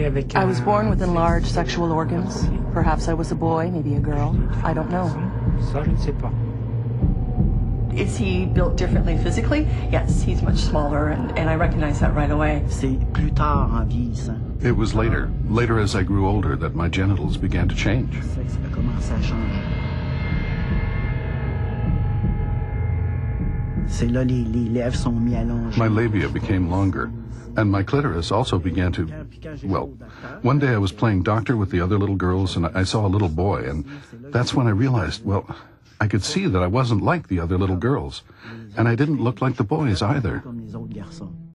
I was born with enlarged sexual organs. Perhaps I was a boy, maybe a girl. I don't know. Ça, je ne sais pas. Is he built differently physically? Yes, he's much smaller, and I recognize that right away. C'est plus tard en vieillissant. It was later as I grew older, that my genitals began to change. Le sexe a commencé à changer. C'est là les lèvres sont mis allongées. My labia became longer, and my clitoris also began to, well, one day I was playing doctor with the other little girls, and I saw a little boy, and that's when I realized, well, I could see that I wasn't like the other little girls, and I didn't look like the boys either. Comme les autres garçons.